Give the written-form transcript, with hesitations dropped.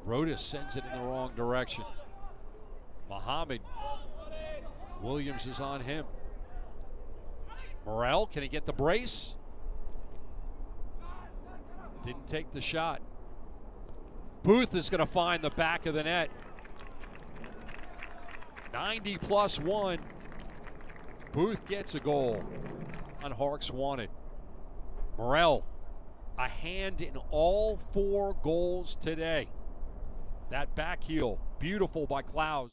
Rodas sends it in the wrong direction. Muhammad. Williams is on him. Morrell, can he get the brace? Didn't take the shot. Booth is going to find the back of the net. 90+1. Booth gets a goal on Hark's wanted. Morrell, a hand in all 4 goals today. That back heel, beautiful by Clowes.